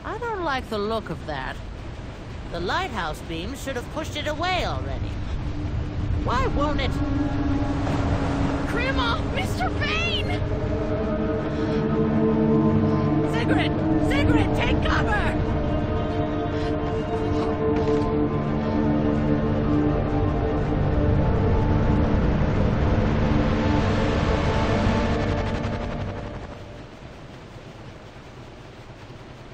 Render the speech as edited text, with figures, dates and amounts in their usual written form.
I don't like the look of that. The lighthouse beams should have pushed it away already. Why won't it? Grandma! Mr. Vane! Sigrid! Sigrid,